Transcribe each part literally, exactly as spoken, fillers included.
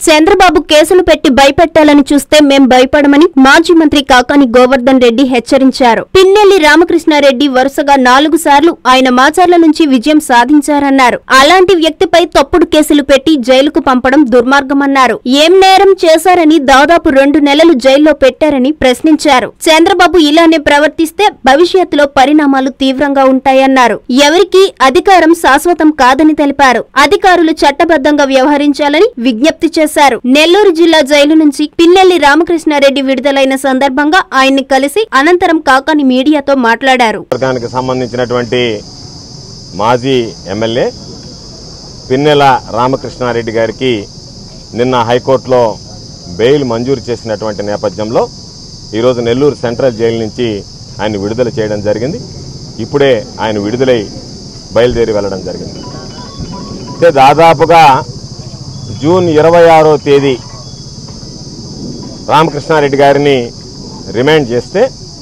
చంద్రబాబు కేసులు పెట్టి భయపెట్టాలని చూస్తే మేం భయపడమని మాజీ మంత్రి కాకాని గోవర్ధన్ రెడ్డి హెచ్చరించారు. పిన్నెల్లి రామకృష్ణారెడ్డి వరుసగా నాలుగు సార్లు ఆయన మాచర్ల నుంచి విజయం సాధించారన్నారు. అలాంటి వ్యక్తిపై తప్పుడు కేసులు పెట్టి జైలుకు పంపడం దుర్మార్గమన్నారు. ఏం నేరం చేశారని దాదాపు రెండు నెలలు జైల్లో పెట్టారని ప్రశ్నించారు. చంద్రబాబు ఇలానే ప్రవర్తిస్తే భవిష్యత్తులో పరిణామాలు తీవ్రంగా ఉంటాయన్నారు. ఎవరికీ అధికారం శాశ్వతం కాదని తెలిపారు. అధికారులు చట్టబద్ధంగా వ్యవహరించాలని విజ్ఞప్తి చేశారు. నెల్లూరు జిల్లా జైలు నుంచి పిన్నెల్లి రామకృష్ణారెడ్డి విడుదలైన సందర్భంగా ఆయన్ని కలిసి అనంతరం కాకాని మీడియాతో మాట్లాడారు. వర్గానికి సంబంధించినటువంటి మాజీ ఎమ్మెల్యే పిన్నెల రామకృష్ణారెడ్డి గారికి నిన్న హైకోర్టులో బెయిల్ మంజూరు చేసినటువంటి నేపథ్యంలో ఈరోజు నెల్లూరు సెంట్రల్ జైలు నుంచి ఆయన విడుదల చేయడం జరిగింది. ఇప్పుడే ఆయన విడుదలై బయలుదేరి వెళ్లడం జరిగింది. అయితే దాదాపుగా జూన్ ఇరవై ఆరో తేదీ రామకృష్ణారెడ్డి గారిని రిమాండ్ చేస్తే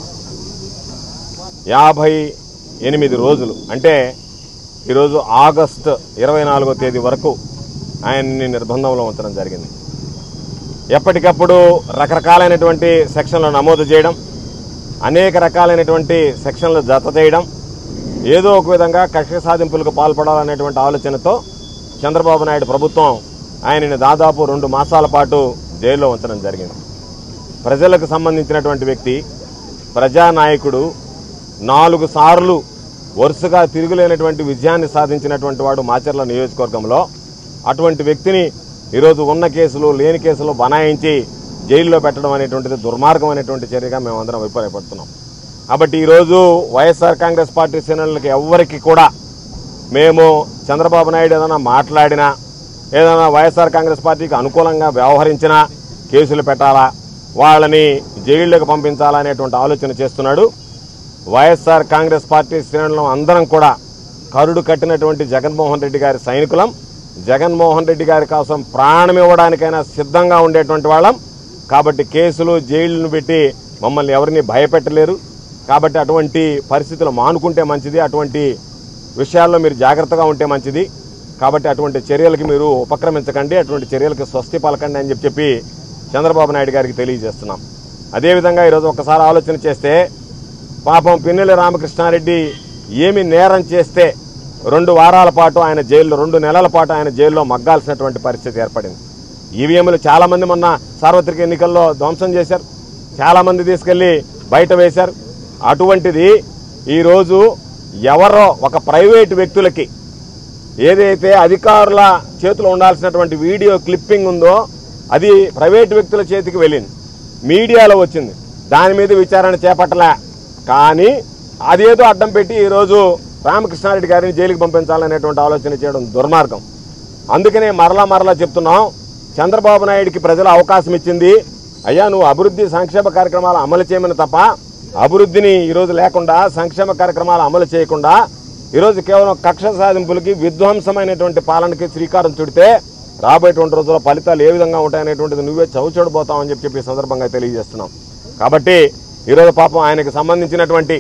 యాభై ఎనిమిది రోజులు అంటే ఈరోజు ఆగస్టు ఇరవై నాలుగో తేదీ వరకు ఆయన్ని నిర్బంధంలో ఉంచడం జరిగింది. ఎప్పటికప్పుడు రకరకాలైనటువంటి సెక్షన్లు నమోదు చేయడం, అనేక రకాలైనటువంటి సెక్షన్లు జత చేయడం, ఏదో ఒక విధంగా కక్ష సాధింపులకు పాల్పడాలనేటువంటి ఆలోచనతో చంద్రబాబు నాయుడు ప్రభుత్వం ఆయనని దాదాపు రెండు మాసాల పాటు జైల్లో ఉంచడం జరిగింది. ప్రజలకు సంబంధించినటువంటి వ్యక్తి, ప్రజానాయకుడు, నాలుగు సార్లు వరుసగా తిరుగులేనటువంటి విజయాన్ని సాధించినటువంటి వాడు మాచర్ల నియోజకవర్గంలో. అటువంటి వ్యక్తిని ఈరోజు ఉన్న కేసులు లేని కేసులు బనాయించి జైల్లో పెట్టడం అనేటువంటిది దుర్మార్గం అనేటువంటి చర్యగా మేమందరం అభిప్రాయపడుతున్నాం. కాబట్టి ఈరోజు వైఎస్ఆర్ కాంగ్రెస్ పార్టీ శ్రేణులకి ఎవ్వరికి కూడా మేము చంద్రబాబు నాయుడు ఏదైనా మాట్లాడినా, ఏదైనా వైఎస్ఆర్ కాంగ్రెస్ పార్టీకి అనుకూలంగా వ్యవహరించినా కేసులు పెట్టాలా, వాళ్ళని జైళ్లకు పంపించాలా అనేటువంటి ఆలోచన చేస్తున్నాడు. వైఎస్ఆర్ కాంగ్రెస్ పార్టీ శ్రేణులను అందరం కూడా కరుడు కట్టినటువంటి జగన్మోహన్ రెడ్డి గారి సైనికులం. జగన్మోహన్ రెడ్డి గారి కోసం ప్రాణం ఇవ్వడానికైనా సిద్ధంగా ఉండేటువంటి వాళ్ళం. కాబట్టి కేసులు జైళ్లను పెట్టి మమ్మల్ని ఎవరిని భయపెట్టలేరు. కాబట్టి అటువంటి పరిస్థితులు మానుకుంటే మంచిది, అటువంటి విషయాల్లో మీరు జాగ్రత్తగా ఉంటే మంచిది. కాబట్టి అటువంటి చర్యలకి మీరు ఉపక్రమించకండి, అటువంటి చర్యలకు స్వస్తి పలకండి అని చెప్పి చెప్పి చంద్రబాబు నాయుడు గారికి తెలియజేస్తున్నాం. అదేవిధంగా ఈరోజు ఒక్కసారి ఆలోచన చేస్తే పాపం పిన్నెల్లి రామకృష్ణారెడ్డి ఏమి నేరం చేస్తే రెండు వారాల పాటు ఆయన జైల్లో, రెండు నెలల పాటు ఆయన జైల్లో మగ్గాల్సినటువంటి పరిస్థితి ఏర్పడింది. ఈవీఎంలు చాలా మంది మొన్న సార్వత్రిక ఎన్నికల్లో ధ్వంసం చేశారు, చాలా మంది తీసుకెళ్లి బయట వేశారు. అటువంటిది ఈరోజు ఎవరో ఒక ప్రైవేటు వ్యక్తులకి ఏదైతే అధికారుల చేతిలో ఉండాల్సినటువంటి వీడియో క్లిప్పింగ్ ఉందో అది ప్రైవేటు వ్యక్తుల చేతికి వెళ్ళింది, మీడియాలో వచ్చింది. దాని మీద విచారణ చేపట్టలే. కానీ అదేదో అడ్డం పెట్టి ఈరోజు రామకృష్ణారెడ్డి గారిని జైలుకి పంపించాలనేటువంటి ఆలోచన చేయడం దుర్మార్గం. అందుకనే మరలా మరలా చెప్తున్నాం, చంద్రబాబు నాయుడికి ప్రజలు అవకాశం ఇచ్చింది. అయ్యా నువ్వు అభివృద్ధి సంక్షేమ కార్యక్రమాలు అమలు చేయమని తప్ప అభివృద్ధిని ఈరోజు లేకుండా, సంక్షేమ కార్యక్రమాలు అమలు చేయకుండా ఈరోజు కేవలం కక్ష సాధింపులకి, విధ్వంసమైనటువంటి పాలనకి శ్రీకారం చుడితే రాబోయేటువంటి రోజుల్లో ఫలితాలు ఏ విధంగా ఉంటాయనేటువంటిది నువ్వే చవిచూడబోతావని చెప్పి చెప్పి సందర్భంగా తెలియజేస్తున్నాం. కాబట్టి ఈరోజు పాపం ఆయనకు సంబంధించినటువంటి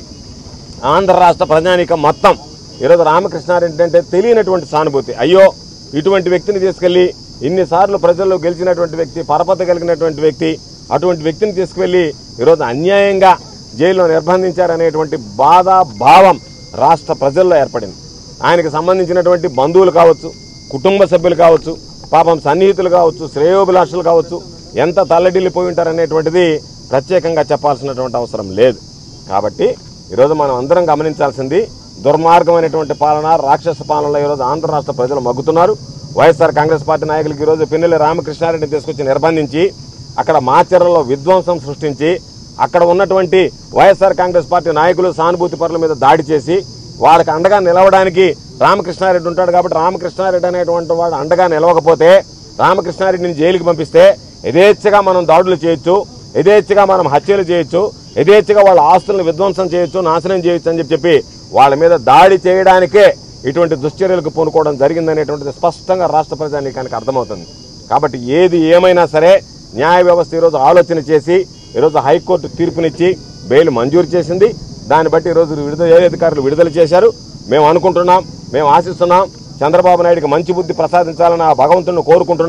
ఆంధ్ర రాష్ట్ర ప్రజానీకం మొత్తం ఈరోజు రామకృష్ణారెడ్డి అంటే తెలియనటువంటి సానుభూతి. అయ్యో ఇటువంటి వ్యక్తిని తీసుకెళ్లి, ఇన్నిసార్లు ప్రజల్లో గెలిచినటువంటి వ్యక్తి, పరపతి కలిగినటువంటి వ్యక్తి, అటువంటి వ్యక్తిని తీసుకువెళ్లి ఈరోజు అన్యాయంగా జైల్లో నిర్బంధించారనేటువంటి బాధ భావం రాష్ట్ర ప్రజల్లో ఏర్పడింది. ఆయనకు సంబంధించినటువంటి బంధువులు కావచ్చు, కుటుంబ సభ్యులు కావచ్చు, పాపం సన్నిహితులు కావచ్చు, శ్రేయోభిలాషులు కావచ్చు, ఎంత తల్లడిల్లిపోయి ఉంటారనేటువంటిది ప్రత్యేకంగా చెప్పాల్సినటువంటి అవసరం లేదు. కాబట్టి ఈరోజు మనం అందరం గమనించాల్సింది, దుర్మార్గమైనటువంటి పాలన, రాక్షస పాలనలో ఈరోజు ఆంధ్ర రాష్ట్ర ప్రజలు మగ్గుతున్నారు. వైఎస్ఆర్ కాంగ్రెస్ పార్టీ నాయకులకు ఈరోజు పిన్నెల్లి రామకృష్ణారెడ్డిని తీసుకొచ్చి నిర్బంధించి అక్కడ మాచర్లలో విధ్వంసం సృష్టించి అక్కడ ఉన్నటువంటి వైఎస్ఆర్ కాంగ్రెస్ పార్టీ నాయకులు, సానుభూతి పరుల మీద దాడి చేసి వాళ్ళకి అండగా నిలవడానికి రామకృష్ణారెడ్డి ఉంటాడు. కాబట్టి రామకృష్ణారెడ్డి అనేటువంటి వాడు అండగా నిలవకపోతే రామకృష్ణారెడ్డిని జైలుకి పంపిస్తే యథేచ్ఛగా మనం దాడులు చేయొచ్చు, యథేచ్ఛగా మనం హత్యలు చేయొచ్చు, యథేచ్ఛగా వాళ్ళ ఆస్తులను విధ్వంసం చేయొచ్చు, నాశనం చేయొచ్చు అని చెప్పి వాళ్ళ మీద దాడి చేయడానికే ఇటువంటి దుశ్చర్యలకు పూనుకోవడం జరిగిందనేటువంటిది స్పష్టంగా రాష్ట్ర ప్రజానీకానికి అర్థమవుతుంది. కాబట్టి ఏది ఏమైనా సరే న్యాయ వ్యవస్థ ఈరోజు ఆలోచన చేసి ఈరోజు హైకోర్టు తీర్పునిచ్చి బెయిల్ మంజూరు చేసింది. దాన్ని బట్టి ఈరోజు విడుదల ఏ అధికారులు విడుదల చేశారు. మేము అనుకుంటున్నాం, మేము ఆశిస్తున్నాం, చంద్రబాబు నాయుడికి మంచి బుద్ధి ప్రసాదించాలని ఆ భగవంతుడిని కోరుకుంటున్నాం.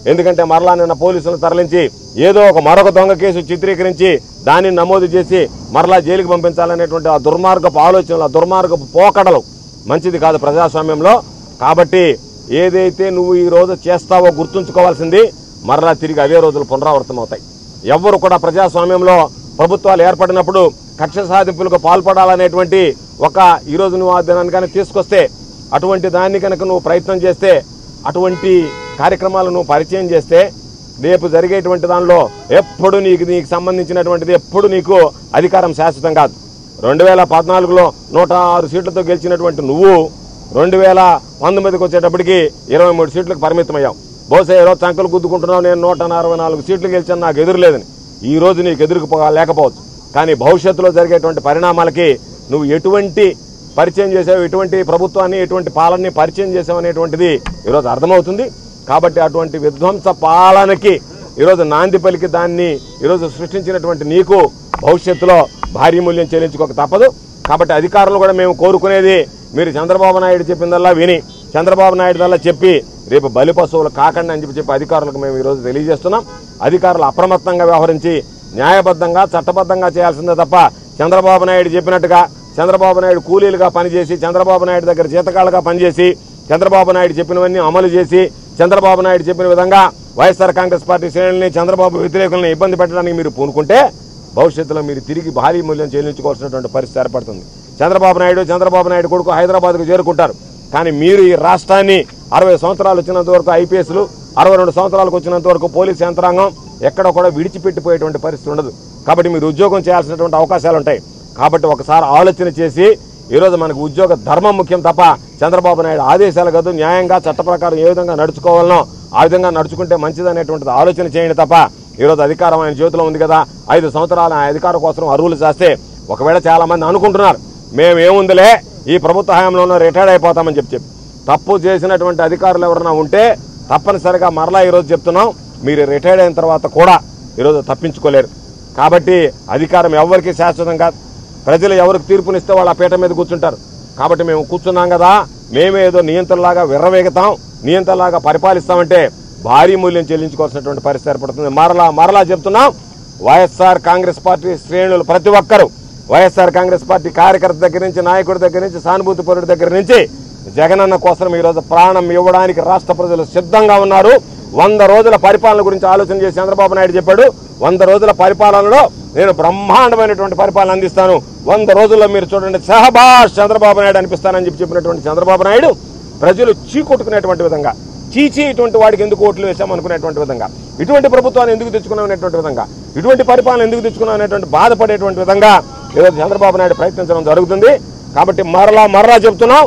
ఎందుకంటే మరలా నిన్న పోలీసులను తరలించి ఏదో ఒక మరొక దొంగ కేసు చిత్రీకరించి దాన్ని నమోదు చేసి మరలా జైలుకి పంపించాలనేటువంటి ఆ దుర్మార్గపు ఆలోచనలు, ఆ దుర్మార్గపు పోకడలు మంచిది కాదు ప్రజాస్వామ్యంలో. కాబట్టి ఏదైతే నువ్వు ఈ రోజు చేస్తావో గుర్తుంచుకోవాల్సింది మరలా తిరిగి అదే రోజులు పునరావృతం అవుతాయి. ఎవ్వరు కూడా ప్రజాస్వామ్యంలో ప్రభుత్వాలు ఏర్పడినప్పుడు కక్ష సాధింపులకు పాల్పడాలనేటువంటి ఒక ఈరోజు నువ్వు ఆ దినాన్ని కానీ తీసుకొస్తే, అటువంటి దాన్ని కనుక నువ్వు ప్రయత్నం చేస్తే, అటువంటి కార్యక్రమాలను నువ్వు పరిచయం చేస్తే రేపు జరిగేటువంటి దానిలో ఎప్పుడు నీకు నీకు సంబంధించినటువంటిది ఎప్పుడు నీకు అధికారం శాశ్వతం కాదు. రెండు వేల పద్నాలుగులో నూట ఆరు సీట్లతో గెలిచినటువంటి నువ్వు రెండు వేల పంతొమ్మిదికి వచ్చేటప్పటికి ఇరవై మూడు సీట్లకు పరిమితమయ్యావు. బహుశా ఈరోజు చంకలు గుద్దుకుంటున్నావు, నేను నూట అరవై నాలుగు సీట్లు గెలిచాను, నాకు ఎదురులేదని. ఈ రోజు నీకు ఎదురుకు లేకపోవచ్చు, కానీ భవిష్యత్తులో జరిగేటువంటి పరిణామాలకి నువ్వు ఎటువంటి పరిచయం చేసావు, ఎటువంటి ప్రభుత్వాన్ని ఎటువంటి పాలనని పరిచయం చేసావు అనేటువంటిది ఈరోజు అర్థమవుతుంది. కాబట్టి అటువంటి విధ్వంస పాలనకి ఈరోజు నాంది పలికి దాన్ని ఈరోజు సృష్టించినటువంటి నీకు భవిష్యత్తులో భారీ మూల్యం చెల్లించుకోక తప్పదు. కాబట్టి అధికారులు కూడా మేము కోరుకునేది, మీరు చంద్రబాబు నాయుడు చెప్పిందల్లా విని చంద్రబాబు నాయుడు దల్లా చెప్పి రేపు బలి పశువులు కాకండి అని చెప్పి చెప్పి అధికారులకు మేము ఈరోజు తెలియజేస్తున్నాం. అధికారులు అప్రమత్తంగా వ్యవహరించి న్యాయబద్ధంగా చట్టబద్ధంగా చేయాల్సిందే తప్ప చంద్రబాబు నాయుడు చెప్పినట్టుగా చంద్రబాబు నాయుడు కూలీలుగా పనిచేసి చంద్రబాబు నాయుడు దగ్గర జీతకాలుగా పనిచేసి చంద్రబాబు నాయుడు చెప్పినవన్నీ అమలు చేసి చంద్రబాబు నాయుడు చెప్పిన విధంగా వైఎస్ఆర్ కాంగ్రెస్ పార్టీ శ్రేణుల్ని చంద్రబాబు వ్యతిరేకులను ఇబ్బంది పెట్టడానికి మీరు పూనుకుంటే భవిష్యత్తులో మీరు తిరిగి భారీ మూల్యం చెల్లించుకోవాల్సినటువంటి పరిస్థితి ఏర్పడుతుంది. చంద్రబాబు నాయుడు చంద్రబాబు నాయుడు కొడుకు హైదరాబాద్కు చేరుకుంటారు, కానీ మీరు ఈ రాష్ట్రాన్ని అరవై సంవత్సరాలు వచ్చినంత వరకు ఐపీఎస్లు, అరవై రెండు సంవత్సరాలకు వచ్చినంత వరకు పోలీసు యంత్రాంగం ఎక్కడ కూడా విడిచిపెట్టిపోయేటువంటి పరిస్థితి ఉండదు. కాబట్టి మీరు ఉద్యోగం చేయాల్సినటువంటి అవకాశాలు ఉంటాయి. కాబట్టి ఒకసారి ఆలోచన చేసి ఈరోజు మనకు ఉద్యోగ ధర్మం ముఖ్యం తప్ప చంద్రబాబు నాయుడు ఆదేశాలు కాదు, న్యాయంగా చట్ట ప్రకారం ఏ విధంగా నడుచుకోవాలనో ఆ విధంగా నడుచుకుంటే మంచిదనేటువంటిది ఆలోచన చేయండి తప్ప ఈరోజు అధికారం ఆయన చేతిలో ఉంది కదా, ఐదు సంవత్సరాలు ఆయన అధికారం కోసం అరువులు చేస్తే ఒకవేళ చాలా మంది అనుకుంటున్నారు మేమేముందిలే ఈ ప్రభుత్వ హయాంలోనూ రిటైర్డ్ అయిపోతామని చెప్పి చెప్పి తప్పు చేసినటువంటి అధికారులు ఎవరైనా ఉంటే తప్పనిసరిగా మరలా ఈరోజు చెప్తున్నాం, మీరు రిటైర్డ్ అయిన తర్వాత కూడా ఈరోజు తప్పించుకోలేరు. కాబట్టి అధికారం ఎవరికి శాశ్వతం కాదు. ప్రజలు ఎవరికి తీర్పునిస్తే వాళ్ళు ఆ పీట మీద కూర్చుంటారు. కాబట్టి మేము కూర్చున్నాం కదా, మేమేదో నియంత్రణలాగా విర్రవేగుతాం, నియంత్రణలాగా పరిపాలిస్తామంటే భారీ మూల్యం చెల్లించుకోవాల్సినటువంటి పరిస్థితి ఏర్పడుతుంది. మరలా మరలా చెప్తున్నాం, వైఎస్ఆర్ కాంగ్రెస్ పార్టీ శ్రేణులు ప్రతి ఒక్కరూ వైఎస్ఆర్ కాంగ్రెస్ పార్టీ కార్యకర్త దగ్గర నుంచి నాయకుడి దగ్గర నుంచి సానుభూతి పరుడి దగ్గర నుంచి జగనన్న కోసం ఈరోజు ప్రాణం ఇవ్వడానికి రాష్ట్ర ప్రజలు సిద్ధంగా ఉన్నారు. వంద రోజుల పరిపాలన గురించి ఆలోచన చేసి చంద్రబాబు నాయుడు చెప్పాడు, వంద రోజుల పరిపాలనలో నేను బ్రహ్మాండమైనటువంటి పరిపాలన అందిస్తాను, వంద రోజుల్లో మీరు చూడండి సహబాష్ చంద్రబాబు నాయుడు అనిపిస్తానని చెప్పి చెప్పినటువంటి చంద్రబాబు నాయుడు ప్రజలు చీకొట్టుకునేటువంటి విధంగా, చీచీ ఇటువంటి వాడికి ఎందుకు ఓట్లు వేసామనుకునేటువంటి విధంగా, ఇటువంటి ప్రభుత్వాన్ని ఎందుకు తెచ్చుకున్నాం అనేటువంటి విధంగా, ఇటువంటి పరిపాలన ఎందుకు తెచ్చుకున్నాం అనేటువంటి బాధపడేటువంటి విధంగా ఈరోజు చంద్రబాబు నాయుడు ప్రయత్నించడం జరుగుతుంది. కాబట్టి మరలా మరలా చెప్తున్నాం,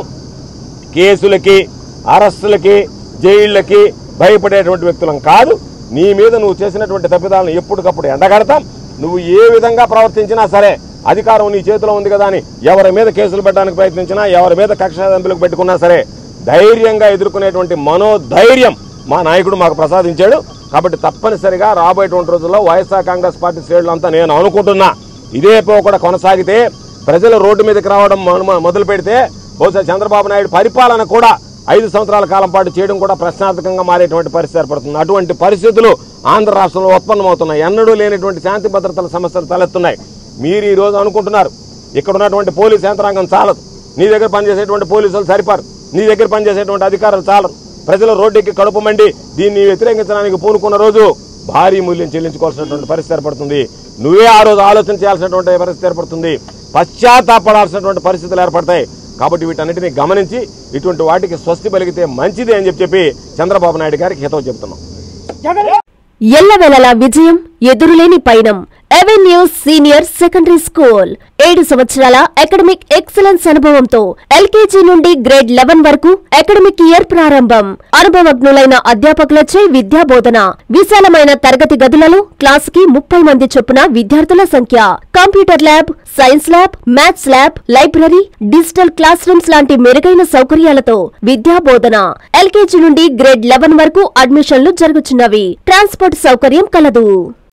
కేసులకి అరెస్టులకి జైళ్లకి భయపడేటువంటి వ్యక్తులం కాదు. నీ మీద నువ్వు చేసినటువంటి తప్పిదాలను ఎప్పటికప్పుడు ఎండగడతాం. నువ్వు ఏ విధంగా ప్రవర్తించినా సరే అధికారం నీ చేతిలో ఉంది కదా అని ఎవరి మీద కేసులు పెట్టడానికి ప్రయత్నించినా, ఎవరి మీద కక్ష సాధింపులకు పెట్టుకున్నా సరే ధైర్యంగా ఎదుర్కొనేటువంటి మనోధైర్యం మా నాయకుడు మాకు ప్రసాదించాడు. కాబట్టి తప్పనిసరిగా రాబోయేటువంటి రోజుల్లో వైఎస్ఆర్ కాంగ్రెస్ పార్టీ శ్రేణులంతా నేను అనుకుంటున్నా ఇదే కూడా కొనసాగితే, ప్రజలు రోడ్డు మీదకి రావడం మొదలు పెడితే బహుశా చంద్రబాబు నాయుడు పరిపాలన కూడా ఐదు సంవత్సరాల కాలం పాటు చేయడం కూడా ప్రశ్నార్థకంగా మారేటువంటి పరిస్థితి ఏర్పడుతుంది. అటువంటి పరిస్థితులు ఆంధ్ర రాష్ట్రంలో ఉత్పన్నమవుతున్నాయి. ఎన్నడూ లేనటువంటి శాంతి భద్రతల సమస్యలు తలెత్తున్నాయి. మీరు ఈ రోజు అనుకుంటున్నారు ఇక్కడ ఉన్నటువంటి పోలీసు యంత్రాంగం చాలదు, నీ దగ్గర పనిచేసేటువంటి పోలీసులు సరిపారు, నీ దగ్గర పనిచేసేటువంటి అధికారులు చాలరు, ప్రజల రోడ్డుకి కడుపు మండి దీన్ని వ్యతిరేకించడానికి పూనుకున్న రోజు భారీ మూల్యం చెల్లించుకోవాల్సినటువంటి పరిస్థితి ఏర్పడుతుంది. నువ్వే ఆ రోజు ఆలోచన చేయాల్సినటువంటి పరిస్థితి ఏర్పడుతుంది, పశ్చాత్తాపడాల్సినటువంటి పరిస్థితులు ఏర్పడతాయి. కాబట్టి వీటన్నిటిని గమనించి ఇటువంటి వాటికి స్వస్తి పలికితే మంచిది అని చెప్పి చెప్పి చంద్రబాబు నాయుడు గారికి హితవు చెబుతున్నాం. ఎల్లవేళలా విజయం, ఎదురులేని పయనం. అవెన్యూ సీనియర్ సెకండరీ స్కూల్ ఏడు సంవత్సరాల అకాడమిక్ ఎక్సలెన్స్ అనుభవంతో ఎల్కేజీ నుండి గ్రేడ్ లెవెన్ వరకు అకాడమిక్ ఇయర్ ప్రారంభం. అనుభవజ్ఞులైన అధ్యాపకులచే విద్యా బోధన. విశాలమైన తరగతి గదులలో క్లాస్ కి ముప్పై మంది చొప్పున విద్యార్థుల సంఖ్య. Computer lab, science lab, maths lab, library, digital classrooms లాంటి మెరుగైన సౌకర్యాలతో విద్యా బోధన. ఎల్కేజీ నుండి గ్రేడ్ లెవెన్ వరకు అడ్మిషన్లు జరుగుతున్నవి. ట్రాన్స్పోర్ట్ సౌకర్యం కలదు.